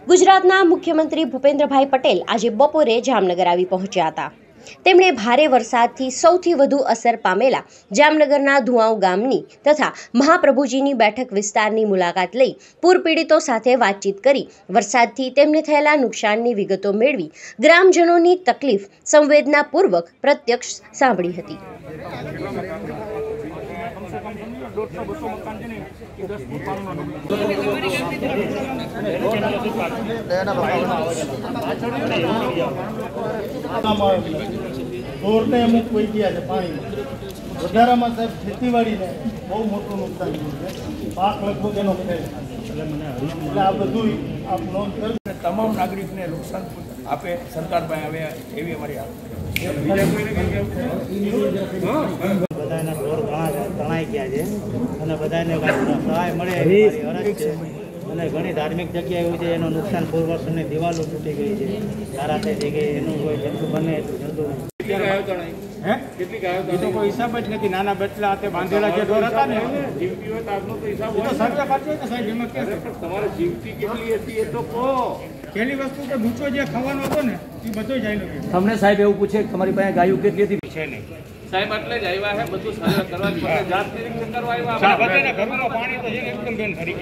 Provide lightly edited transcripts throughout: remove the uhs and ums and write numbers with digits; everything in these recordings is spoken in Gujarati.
ગુજરાતના મુખ્યમંત્રી ભૂપેન્દ્રભાઈ પટેલ આજે બપોરે જામનગર આવી પહોંચ્યા હતા। તેમણે ભારે વરસાદથી સૌથી વધુ અસર પામેલા જામનગરના ધુઆઉ ગામની તથા મહાપ્રભુજીની બેઠક વિસ્તારની મુલાકાત લઈ પૂર પીડિતો સાથે વાતચીત કરી વરસાદથી તેમને થયેલા નુકસાનની વિગતો મેળવી ગ્રામજનોની તકલીફ સંવેદનાપૂર્વક પ્રત્યક્ષ સાંભળી હતી। ઢોરને અમુક કોઈ ગયા છે પાણીમાં વધારામાં સાહેબ ખેતીવાડીને બહુ મોટું નુકસાન થયું છે। પાક લગભગ એનો ફેલ એટલે આ બધું આપ નોંધ કર્યું તમામ નાગરિકને નુકસાન આપે સરકાર પાસે આવે એવી અમારી બધાના ઢોર તણાઈ ગયા છે અને બધાને સહાય મળે એવી અરજ છે। અને ઘણી ધાર્મિક જગ્યા એવું છે એનું નુકસાન પૂર્વસની દિવાલો તૂટી ગઈ છે, તારા થઈ ગઈ, એનું કોઈ જેટલું બને એટલું જલ્દું તો કોઈ હિસાબ જ નથી। નાના બચલા હાથે બાંધેલા જે ઢોર હતા ને જીવતી હોય તો આજનો તો હિસાબ હોય સર્વે કરજો ને સાહેબ એમાં કે તમારે જીવતી કેટલી હતી એ તો કહો। પહેલી વસ્તુ તો ડૂચો જે ખાવાનો હતો ને એ બધો જ આવી તમને સાહેબ એવું પૂછે કે તમારી પાસે ગાયું કેટલી હતી? છે નહીં સાહેબ એટલે જ આવ્યા છે બધું સર્વે કરવા માટે જાત નિરીક્ષણ કરવા આવ્યા બધાના ઘરમાં પાણી તો છે એકદમ બેન ફરી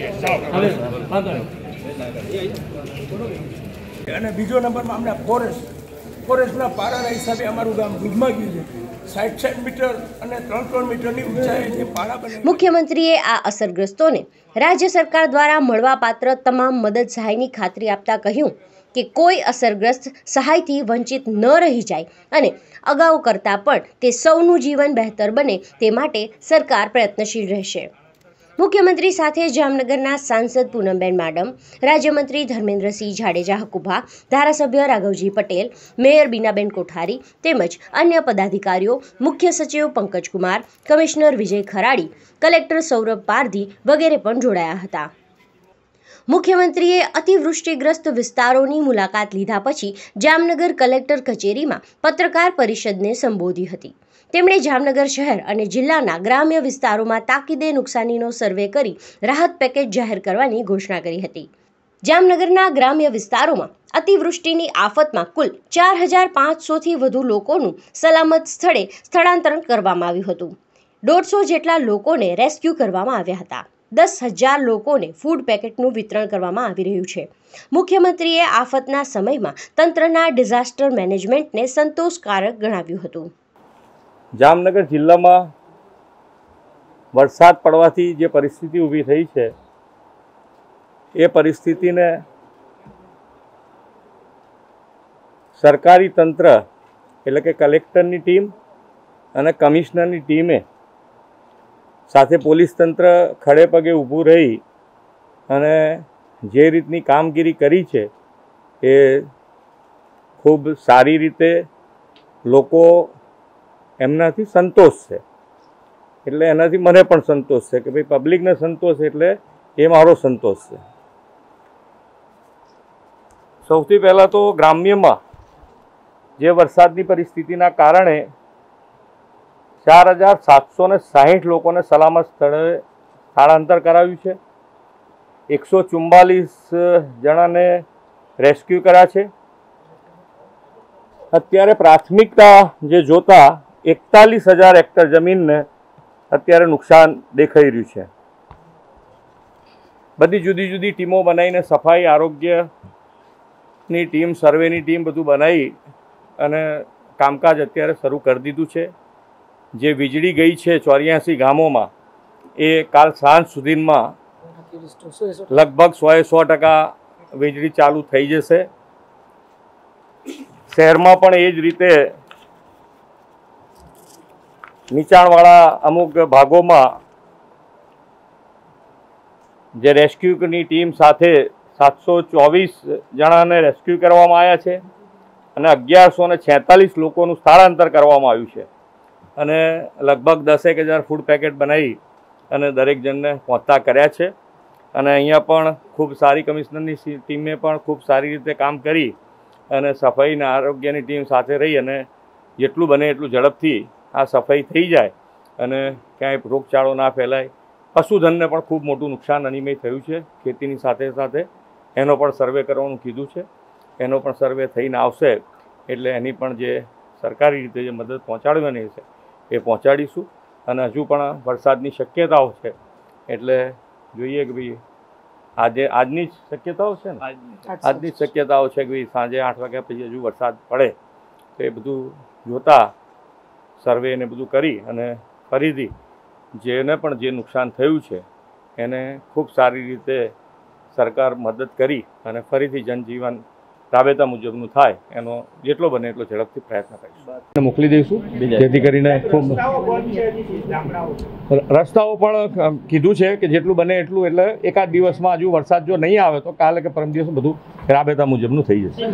ગયા। અને બીજો નંબરમાં અમને ફોરેસ્ટના પારાના હિસાબે અમારું ગામ ડૂબમાં ગયું છે। 60 મીટર અને 3 મીટરની ઊંચાઈ પારા બને। મુખ્યમંત્રીએ આ અસરગ્રસ્તોને રાજ્ય સરકાર દ્વારા મળવાપાત્ર તમામ મદદ સહાયની ખાતરી આપતા કહ્યું કે કોઈ અસરગ્રસ્ત સહાયથી વંચિત ન રહી જાય અને અગાઉ કરતાં પણ તે સૌનું જીવન બહેતર બને તે માટે સરકાર પ્રયત્નશીલ રહેશે। મુખ્યમંત્રી સાથે જામનગરના સાંસદ પૂનમબેન માડમ, રાજ્યમંત્રી ધર્મેન્દ્રસિંહ જાડેજા હકુભા, ધારાસભ્ય રાઘવજી પટેલ, મેયર બીનાબેન કોઠારી તેમજ અન્ય પદાધિકારીઓ, મુખ્ય સચિવ પંકજકુમાર, કમિશનર વિજય ખરાડી, કલેક્ટર સૌરભ પારધી વગેરે પણ જોડાયા હતા। મુખ્યમંત્રીએ અતિવૃષ્ટિગ્રસ્ત વિસ્તારોની મુલાકાત લીધા પછી જામનગર કલેક્ટર કચેરીમાં પત્રકાર પરિષદને સંબોધી હતી। તેમણે જામનગર શહેર અને જિલ્લાના ગ્રામ્ય વિસ્તારોમાં તાકીદે નુકસાનીનો સર્વે કરી રાહત પેકેજ જાહેર કરવાની ઘોષણા કરી હતી। જામનગરના ગ્રામ્ય વિસ્તારોમાં અતિવૃષ્ટિની આફતમાં કુલ 4500થી વધુ લોકોનું સલામત સ્થળે સ્થળાંતરણ કરવામાં આવ્યું હતું। 150 જેટલા લોકોને રેસ્ક્યુ કરવામાં આવ્યા હતા। 10,000 લોકોને ફૂડ પેકેટનું વિતરણ કરવામાં આવી રહ્યું છે। મુખ્યમંત્રીએ આફતના સમયમાં તંત્રના ડિઝાસ્ટર મેનેજમેન્ટને સંતોષકારક ગણાવ્યું હતું। જામનગર જિલ્લામાં વરસાદ પડવાથી જે પરિસ્થિતિ ઊભી થઈ છે એ પરિસ્થિતિને સરકારી તંત્ર એટલે કે કલેક્ટરની ટીમ અને કમિશનરની ટીમે સાથે પોલીસ તંત્ર ખડે પગે ઊભું રહી અને જે રીતની કામગીરી કરી છે એ ખૂબ સારી રીતે લોકો એમનાથી સંતોષ છે। એટલે એનાથી મને પણ સંતોષ છે કે ભાઈ પબ્લિકને સંતોષ એટલે એ મારો સંતોષ છે। સૌથી પહેલાં તો ગ્રામ્યમાં જે વરસાદની પરિસ્થિતિના કારણે 4760 લોકોને સલામત સ્થળે સ્થળાંતર કરાવ્યું છે। 144 જણાને રેસ્ક્યુ કર્યા છે। અત્યારે પ્રાથમિકતા જે જોતા 41,000 હેક્ટર જમીનને અત્યારે નુકસાન દેખાઈ રહ્યું છે। બધી જુદી જુદી ટીમો બનાવીને સફાઈ આરોગ્યની ટીમ, સર્વેની ટીમ બધું બનાવી અને કામકાજ અત્યારે શરૂ કરી દીધું છે। જે વીજળી ગઈ છે 84 ગામોમાં એ કાલ સાંજ સુધીમાં લગભગ 100% વીજળી ચાલુ થઈ જશે। શહેરમાં પણ એ જ રીતે નીચાણવાળા અમુક ભાગોમાં જે રેસ્ક્યુની ટીમ સાથે 724 જણાને રેસ્ક્યુ કરવામાં આવ્યા છે અને 1146 લોકોનું સ્થળાંતર કરવામાં આવ્યું છે અને લગભગ 10,000 ફૂડ પેકેટ બનાવી અને દરેક જણને પહોંચતા કર્યા છે। અને અહીંયા પણ ખૂબ સારી કમિશનરની ટીમે પણ ખૂબ સારી રીતે કામ કરી અને સફાઈના આરોગ્યની ટીમ સાથે રહી અને જેટલું બને એટલું ઝડપથી આ સફાઈ થઈ જાય અને ક્યાંય રોગચાળો ના ફેલાય। પશુધનને પણ ખૂબ મોટું નુકસાન અનિમય થયું છે ખેતીની સાથે સાથે એનો પણ સર્વે કરવાનું કીધું છે. એનો પણ સર્વે થઈને આવશે એટલે એની પણ જે સરકારી રીતે જે મદદ પહોંચાડવાની છે એ પહોંચાડીશું. અને હજુ પણ વરસાદની શક્યતાઓ છે એટલે જોઈએ કે ભાઈ આજની જ શક્યતાઓ છે ને, આજની જ શક્યતાઓ છે કે ભાઈ સાંજે 8 વાગ્યા પછી હજુ વરસાદ પડે તો એ બધું જોતા સર્વે ને બધું કરી અને ફરીથી જેને પણ જે નુકસાન થયું છે એને ખૂબ સારી રીતે સરકાર મદદ કરી અને ફરીથી જનજીવન રાબેતા મુજબનું થાય એનો જેટલો બને એટલો ઝડપથી પ્રયત્ન કરીશું. મોકલી દઈશું જેથી કરીને રસ્તાઓ પણ કીધું છે કે જેટલું બને એટલું, એટલે એકાદ દિવસમાં હજુ વરસાદ જો નહીં આવે તો કાલે કે પરમ દિવસ બધું રાબેતા મુજબનું થઈ જશે.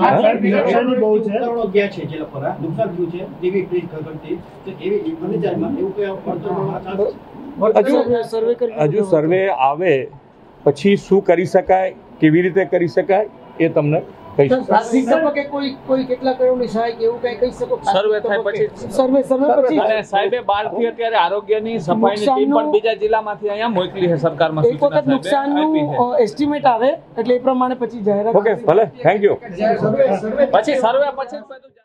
હજુ સર્વે આવે પછી શું કરી શકાય, કેવી રીતે કરી શકાય એ તમને સર્વે થાય પછી અને સાહેબે બહારથી અત્યારે આરોગ્યની સફાઈની ટીમ પણ બીજા જિલ્લામાંથી અહીંયા મોકલી છે સરકારમાં. એક વખત નુકસાનનું એસ્ટિમેટ આવે એટલે એ પ્રમાણે પછી જાહેરાત. ઓકે, ભલે, થેન્ક યુ. પછી સર્વે પછી